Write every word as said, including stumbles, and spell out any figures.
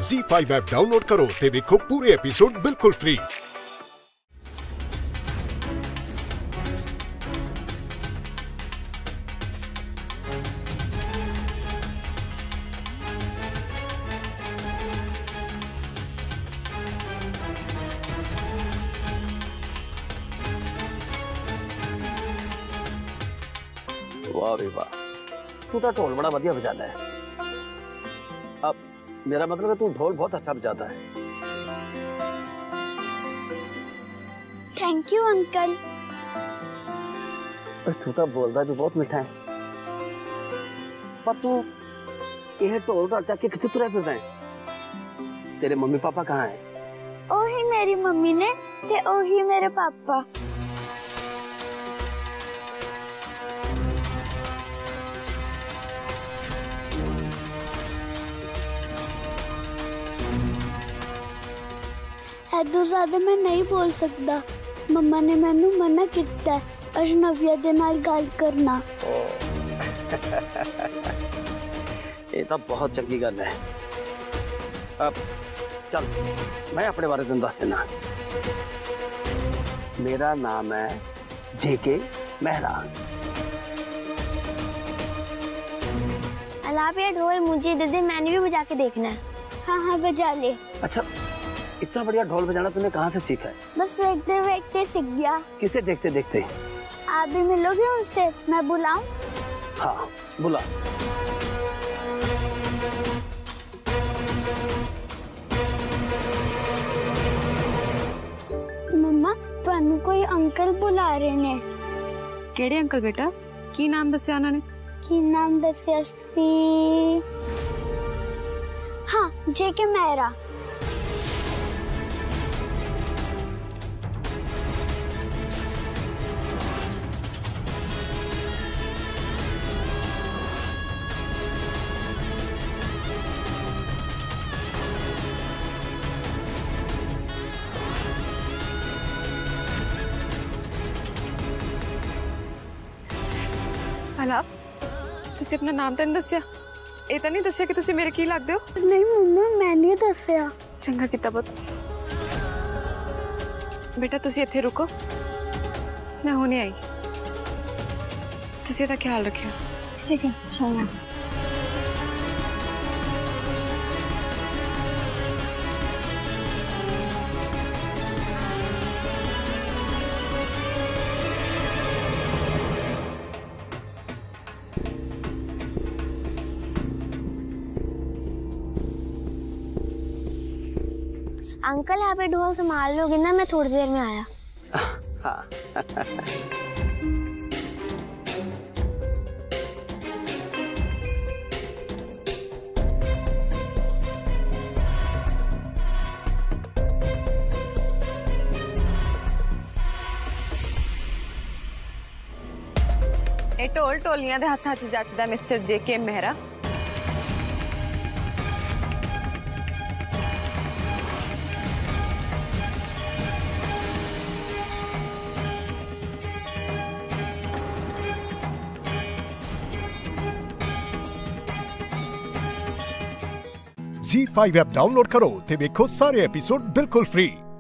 ज़ी five app download करो ते देखो पूरे एपिसोड बिल्कुल फ्री। वाह भी वाह, तू तो ढोल बड़ा बढ़िया बजाता है। अब मेरा मतलब है तू ढोल बहुत अच्छा बजाता है। Thank you uncle. तू तो बोलता भी बहुत मीठा है, पर तू यह ढोल तो अच्छा कितने तुरा फिरता है? तेरे मम्मी पापा कहाँ हैं? ओही मेरी मम्मी ने ते ओही मेरे पापा। ऐदों ज़्यादा मैं नहीं बोल सकता। मम्मा ने मैनू मना किया अजनबिया दे नाल गल करना। ये तो बहुत चंगी गल है। अब चल मैं अपने बारे में दस देना। मेरा नाम है जेके मेहरा। अलाप ये ढोल मुझे दे दे, मैंने भी बजा के देखना है। हाँ हाँ बजा ले। अच्छा, इतना बढ़िया ढोल बजाना तूने कहाँ से सीखा है? बस देखते देखते सीख गया। किसे देखते देखते? आप भी मिलोगे उनसे? मैं बुलाऊं? हाँ बुला। मम्मा तुहानू कोई अंकल बुला रहे ने। केड़े अंकल बेटा? की नाम दस्या उन्होंने? की नाम दस्या सी? हाँ जेके मेहरा। अलाप तुसी अपना नाम तो नहीं दस्या? ये तो नहीं दस्या कि तुसी मेरे की लगदे हो? नहीं मम्मा मैं नहीं दस्या। चंगा किता पुत। बेटा तुसी इत्थे रुको, मैं हुणे आई। तुसी इहदा ख्याल रखियो। ठीक है चलो। अंकल आप ढोल संभाल लोगे ना? मैं थोड़ी देर में आया। हाँ। ए ढोल ढोलियां दे हत्थां च जचदा mister J K Mehra. Zee five app download करो ते देखो सारे एपिसोड बिल्कुल फ्री।